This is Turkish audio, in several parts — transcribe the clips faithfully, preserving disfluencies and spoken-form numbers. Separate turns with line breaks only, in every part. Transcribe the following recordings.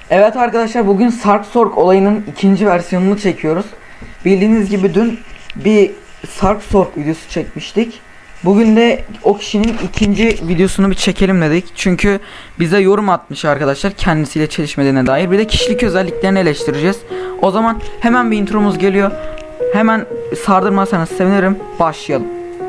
Evet arkadaşlar, bugün Sarp Sork olayının ikinci versiyonunu çekiyoruz. Bildiğiniz gibi dün bir Sarp Sork videosu çekmiştik. Bugün de o kişinin ikinci videosunu bir çekelim dedik. Çünkü bize yorum atmış arkadaşlar, kendisiyle çelişmediğine dair. Bir de kişilik özelliklerini eleştireceğiz. O zaman hemen bir intromuz geliyor. Hemen sardırmazsanız sevinirim. Başlayalım.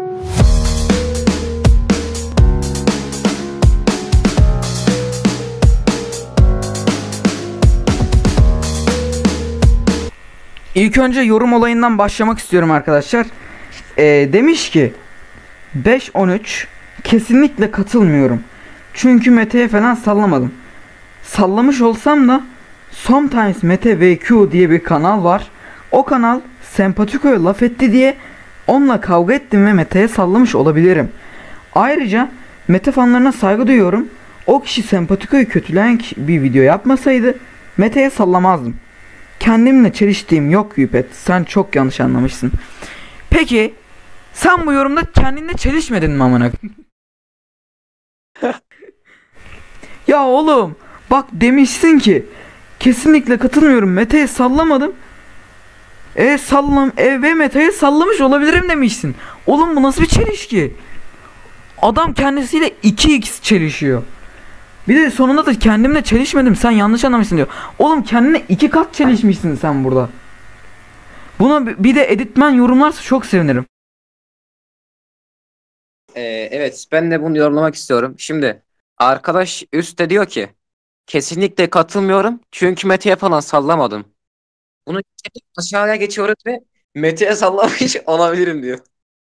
İlk önce yorum olayından başlamak istiyorum arkadaşlar. Ee, demiş ki beş on üç kesinlikle katılmıyorum. Çünkü Mete'ye falan sallamadım. Sallamış olsam da Sometimes Mete V Q diye bir kanal var. O kanal Sempatiko'ya laf etti diye onunla kavga ettim ve Mete'ye sallamış olabilirim. Ayrıca Mete fanlarına saygı duyuyorum. O kişi Sempatiko'yu kötüleyen bir video yapmasaydı Mete'ye sallamazdım. Kendimle çeliştiğim yok Yüpet. Sen çok yanlış anlamışsın. Peki sen bu yorumda kendinle çelişmedin mi amına? Ya oğlum bak, demişsin ki kesinlikle katılmıyorum, Mete'ye sallamadım. E sallam e ve Mete'ye sallamış olabilirim demişsin. Oğlum bu nasıl bir çelişki? Adam kendisiyle iki x çelişiyor. Bir de sonunda da kendimle çelişmedim, sen yanlış anlamışsın diyor. Oğlum kendine iki kat çelişmişsin sen burada. Buna bir de editmen yorumlarsa çok sevinirim.
Ee, evet, ben de bunu yorumlamak istiyorum. Şimdi arkadaş üstte diyor ki kesinlikle katılmıyorum çünkü Mete'ye falan sallamadım. Bunu geçip aşağıya geçiyoruz ve Mete'ye sallamış olabilirim diyor.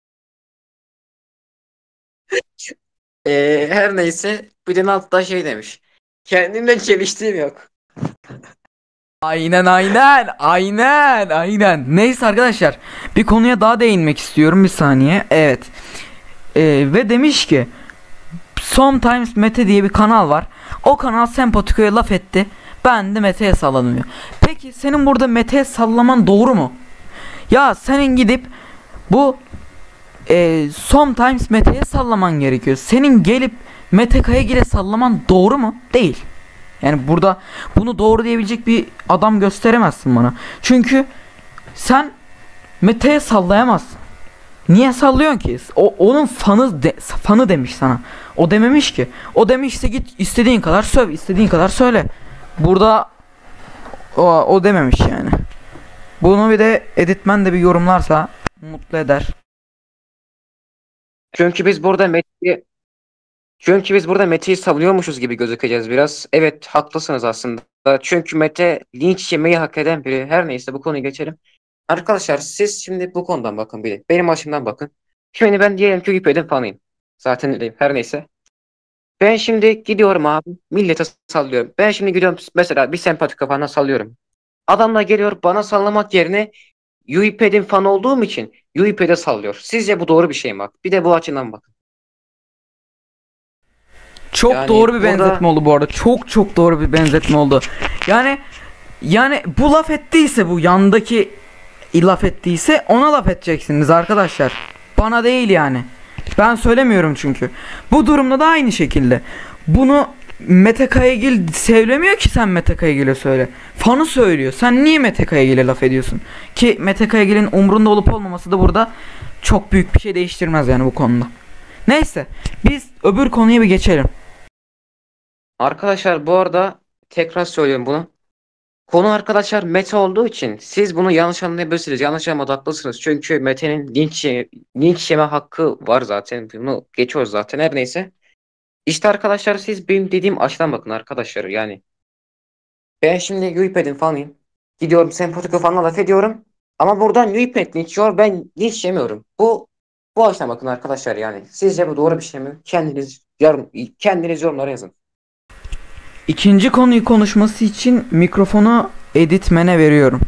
Ee, her neyse, bir de altta şey demiş. Kendimle çeliştiğim yok.
Aynen aynen aynen aynen. Neyse arkadaşlar, bir konuya daha değinmek istiyorum, bir saniye. Evet. Ee, ve demiş ki Sometimes Mete diye bir kanal var. O kanal Sempatiko'ya laf etti. Ben de Mete'ye salladım diyor. Peki senin burada Mete'ye sallaman doğru mu? Ya senin gidip bu e, Sometimes Mete'ye sallaman gerekiyor. Senin gelip Mete Kayagil'e sallaman doğru mu? Değil. Yani burada bunu doğru diyebilecek bir adam gösteremezsin bana. Çünkü sen Mete'ye sallayamazsın. Niye sallıyorsun ki? O onun fanı de, fanı demiş sana. O dememiş ki. O demişse git istediğin kadar söv, istediğin kadar söyle. Burada o, o dememiş yani. Bunu bir de editmen de bir yorumlarsa mutlu eder.
Çünkü biz burada Mete'yi çünkü biz burada Mete'yi savunuyormuşuz gibi gözükeceğiz biraz. Evet, haklısınız aslında. Çünkü Mete linç yemeyi hak eden biri. Her neyse, bu konuyu geçelim. Arkadaşlar, siz şimdi bu konudan bakın bir de. Benim açımdan bakın. Şimdi ben diyelim ki Wikipedia fanıyım. Zaten öyleyim. Her neyse. Ben şimdi gidiyorum abi. Millete sallıyorum. Ben şimdi gidiyorum mesela bir sempatik kafana sallıyorum. Adamla geliyor bana sallamak yerine Wikipedia fan olduğum için Wikipedia sallıyor. Sizce bu doğru bir şey mi? Bak, bir de bu açıdan bakın.
Çok
Yani
doğru bir
burada
benzetme oldu bu arada. Çok çok doğru bir benzetme oldu. Yani yani bu laf ettiyse, bu yandaki laf ettiyse ona laf edeceksiniz arkadaşlar. Bana değil yani. Ben söylemiyorum çünkü. Bu durumda da aynı şekilde. Bunu Mete Kayagil söylemiyor ki, sen Mete Kayagil'e söyle. Fanı söylüyor. Sen niye Mete Kayagil'e laf ediyorsun? Ki Mete Kayagil'in umrunda olup olmaması da burada çok büyük bir şey değiştirmez yani bu konuda. Neyse, biz öbür konuya bir geçelim.
arkadaşlar, bu arada tekrar söylüyorum bunu. Konu arkadaşlar Mete olduğu için siz bunu yanlış anlayabilirsiniz. Yanlış anlamada haklısınız. Çünkü Mete'nin linç, ye- linç yeme hakkı var zaten. Bunu geçiyoruz zaten. Her neyse. İşte arkadaşlar, siz benim dediğim açıdan bakın arkadaşlar. Yani ben şimdi Yuipad'in fanıyım. Gidiyorum Sempatiko fanına laf ediyorum. Ama buradan Yuipad linç yiyor. Ben linç yemiyorum. Bu bu açıdan bakın arkadaşlar yani. Sizce bu doğru bir şey mi? Kendiniz yorum, kendiniz yorumlara yazın.
İkinci konuyu konuşması için mikrofonu editmene veriyorum.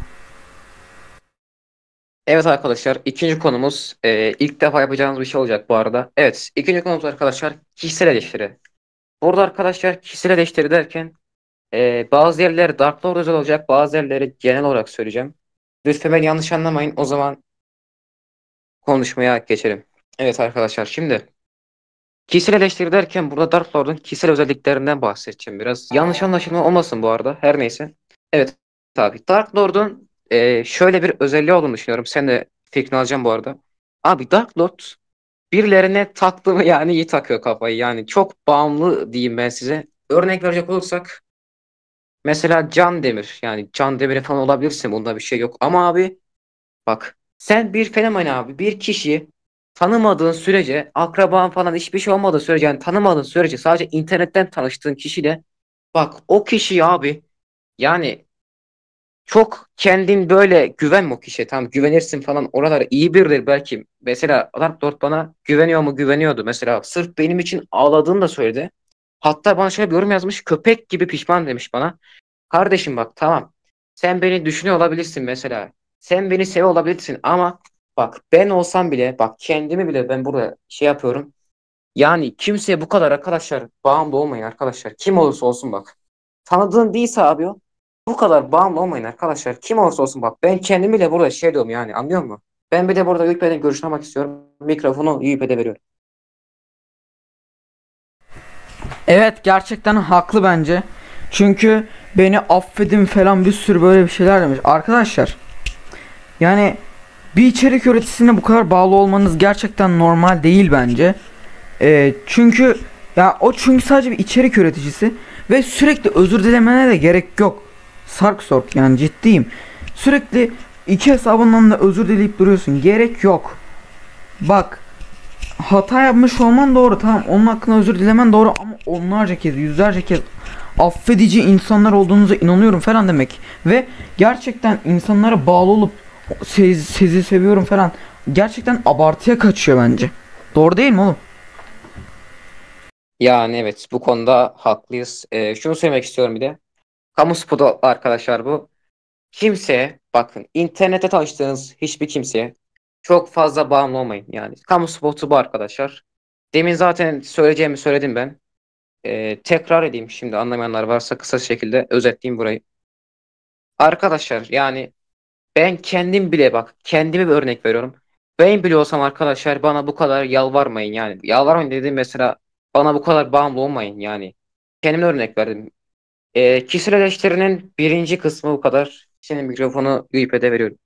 Evet arkadaşlar, ikinci konumuz e, ilk defa yapacağımız bir şey olacak bu arada. Evet, ikinci konumuz arkadaşlar kişisel eleştiri. Burada arkadaşlar kişisel eleştiri derken e, bazı yerleri Dark Lord özel olacak, bazı yerleri genel olarak söyleyeceğim. Lütfen beni yanlış anlamayın, o zaman konuşmaya geçelim. Evet arkadaşlar, şimdi Kişisel eleştiri derken burada Dark Lord'un kişisel özelliklerinden bahsedeceğim biraz. Yanlış anlaşılma olmasın bu arada. Her neyse. Evet abi. Dark Lord'un e, şöyle bir özelliği olduğunu düşünüyorum. Sen de fikrini alacağım bu arada. Abi Dark Lord birilerine taktı mı yani iyi takıyor kafayı. Yani çok bağımlı diyeyim ben size. Örnek verecek olursak mesela Can Demir. Yani Can Demir falan olabilirsin. Bunda bir şey yok. Ama abi bak sen bir fenomen abi. Bir kişiyi tanımadığın sürece, akraban falan hiçbir şey olmadığı sürece, yani tanımadığın sürece, sadece internetten tanıştığın kişiyle bak o kişiyi abi, yani çok kendin böyle güvenme o kişiye. Tamam güvenirsin falan, oralar iyi biridir belki. Mesela Dark Lord bana güveniyor mu, güveniyordu. Mesela sırf benim için ağladığını da söyledi. Hatta bana şöyle bir yorum yazmış. Köpek gibi pişman demiş bana. Kardeşim bak tamam. Sen beni düşünüyor olabilirsin mesela. Sen beni seviyor olabilirsin ama bak ben olsam bile, bak kendimi bile ben burada şey yapıyorum. Yani kimseye bu kadar arkadaşlar bağımlı olmayın arkadaşlar. Kim olursa olsun bak. Tanıdığın değilse abi o. Bu kadar bağımlı olmayın arkadaşlar. Kim olursa olsun bak. Ben kendimi bile burada şey diyorum yani, anlıyor musun? Ben bir de burada Eyüp Bey'den görüşünü almak istiyorum. Mikrofonu Eyüp Bey'e veriyorum.
Evet, gerçekten haklı bence. Çünkü beni affedin falan bir sürü böyle bir şeyler demiş. Arkadaşlar yani bir içerik üreticisine bu kadar bağlı olmanız gerçekten normal değil bence. Ee, çünkü ya o çünkü sadece bir içerik üreticisi ve sürekli özür dilemene de gerek yok. Sark Sork, yani ciddiyim. Sürekli iki hesabından da özür dileyip duruyorsun. Gerek yok. Bak, hata yapmış olman doğru, tamam, onun hakkında özür dilemen doğru, ama onlarca kez, yüzlerce kez affedici insanlar olduğunuza inanıyorum falan demek ve gerçekten insanlara bağlı olup siz, sizi seviyorum falan gerçekten abartıya kaçıyor bence. Doğru değil mi oğlum?
Yani evet, bu konuda haklıyız. Ee, şunu söylemek istiyorum bir de. Kamu spotu arkadaşlar bu. Kimseye bakın, internette tanıştığınız hiçbir kimseye çok fazla bağımlı olmayın. Yani kamu spotu bu arkadaşlar. Demin zaten söyleyeceğimi söyledim ben. Ee, tekrar edeyim şimdi, anlamayanlar varsa kısa şekilde özetleyeyim burayı. Arkadaşlar yani ben kendim bile, bak kendime bir örnek veriyorum. Ben bile olsam arkadaşlar bana bu kadar yalvarmayın yani. Yalvarmayın dediğim mesela, bana bu kadar bağımlı olmayın yani. Kendime örnek verdim. Ee, kişisel eleştirinin birinci kısmı bu kadar. Senin mikrofonu Üyipe'de veriyorum.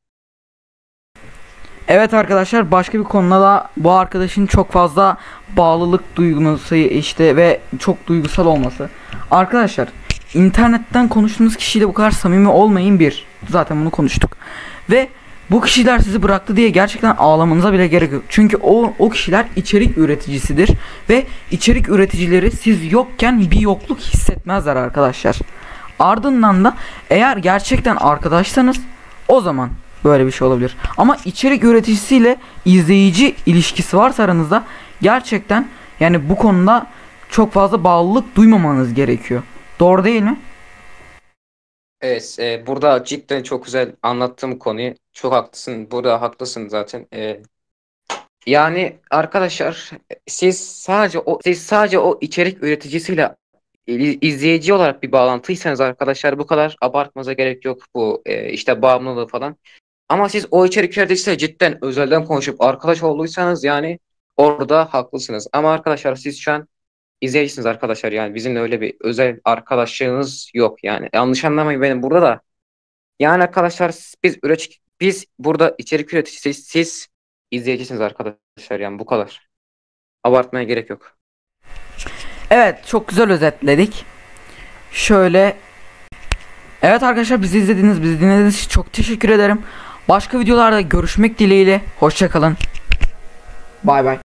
Evet arkadaşlar, başka bir konuda da bu arkadaşın çok fazla bağlılık duygusu işte ve çok duygusal olması. Arkadaşlar, internetten konuştuğunuz kişiyle bu kadar samimi olmayın, bir. Zaten bunu konuştuk. Ve bu kişiler sizi bıraktı diye gerçekten ağlamanıza bile gerek yok. Çünkü o o kişiler içerik üreticisidir ve içerik üreticileri siz yokken bir yokluk hissetmezler arkadaşlar. Ardından da eğer gerçekten arkadaşsanız o zaman böyle bir şey olabilir. Ama içerik üreticisiyle izleyici ilişkisi varsa aranızda, gerçekten yani bu konuda çok fazla bağlılık duymamanız gerekiyor. Doğru değil mi?
Evet, e, burada cidden çok güzel anlattığım konuyu. Çok haklısın. Burada haklısın zaten. E, yani arkadaşlar, siz sadece o siz sadece o içerik üreticisiyle i- izleyici olarak bir bağlantıysanız arkadaşlar, bu kadar abartmanıza gerek yok, bu e, işte bağımlılığı falan. Ama siz o içerik üreticisiyle cidden özelden konuşup arkadaş olduysanız yani orada haklısınız. Ama arkadaşlar siz şu an izleyicisiniz arkadaşlar, yani bizimle öyle bir özel arkadaşlığınız yok yani. Yanlış anlamayın benim burada da. Yani arkadaşlar biz üret biz burada içerik üreticisiyiz. Siz izleyicisiniz arkadaşlar, yani bu kadar. Abartmaya gerek yok.
Evet, çok güzel özetledik. Şöyle, evet arkadaşlar, bizi izlediğiniz, bizi dinlediğiniz için çok teşekkür ederim. Başka videolarda görüşmek dileğiyle. Hoşça kalın. Bay bay.